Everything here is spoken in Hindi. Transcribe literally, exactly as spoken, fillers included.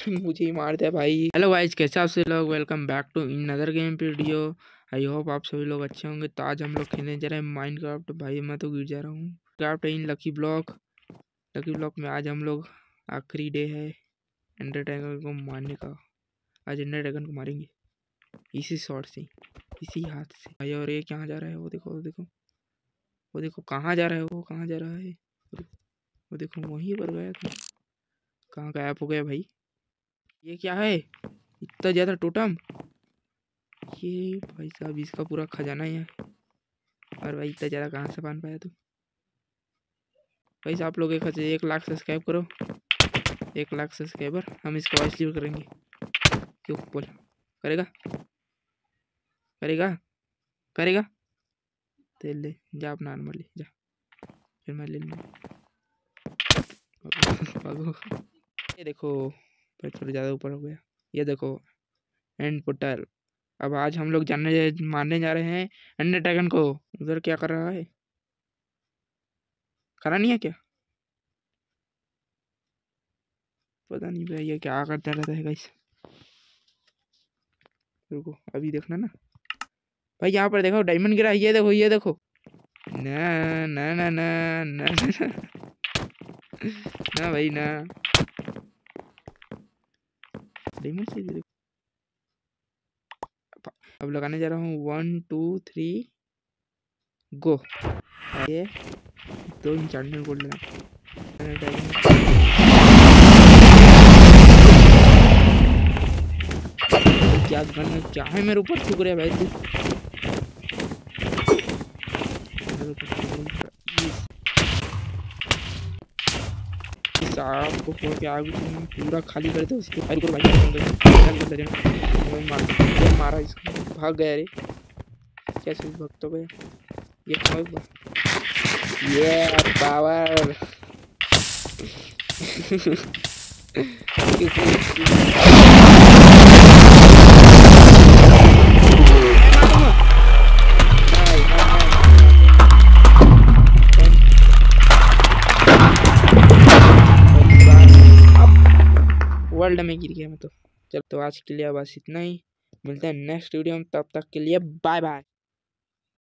मुझे ही मार दिया भाई। हेलो गाइस, कैसे आप सभी लोग, welcome back to another game video. I hope आप सभी लोग अच्छे होंगे। तो आज हम लोग खेलने जा रहे हैं माइनक्राफ्ट। भाई मैं तो गिर जा रहा हूँ। Craft in lucky block. Lucky block में आज हम लोग आखिरी डे है एंडर ड्रैगन को मारने का। आज एंडर ड्रैगन को मारेंगे इसी शॉट से, इसी हाथ से भाई। और ये कहाँ जा रहा है? वो देखो, वो देखो, वो देखो कहाँ जा रहा है, वो कहाँ जा रहा है। वो देखो वहीं पर गया था, कहाँ गायब हो गया भाई। ये क्या है इतना ज़्यादा टोटम? ये भाई साहब इसका पूरा खजाना ही है। और भाई इतना ज़्यादा कहाँ से बांध पाया तू? भाई साहब आप लोग एक एक लाख सब्सक्राइब करो, एक लाख सब्सक्राइबर हम इसको वॉइस लीव करेंगे। क्यों बोल? करेगा करेगा करेगा तेल ले जा अपना नॉर्मली जा, फिर मैं ले लूँगा। ये देखो भाई थोड़ा ज़्यादा ऊपर हो गया। ये देखो एंड पोर्टल। अब आज हम लोग जानने मारने जा रहे हैं एंडर ड्रैगन को। उधर क्या कर रहा है? खड़ा नहीं है क्या? पता नहीं भाई ये क्या करता रहता है गाइस। रुको अभी देखना ना भाई, यहाँ पर देखो डायमंड गिरा है। ये देखो, ये देखो। ना ना ना ना ना ना, ना भाई ना, डायमंड से देखो। अब लगाने जा रहा हूँ वन टू थ्री गो। ये दो इंचार्टमेंट गोल्ड लेना। क्या गन है, क्या है मेरे ऊपर छुक रहा है भाई तू? आपको फोड़ के आगे पूरा खाली कर दो उसके फायर को भाई। मार मारा इसको, भाग गया रे। कैसे भक्त हो गया ये? ये पावर वर्ल्ड में गिर गया मैं तो। चल तो आज के लिए बस इतना ही, मिलते हैं नेक्स्ट वीडियो में। तब तक के लिए बाय बाय।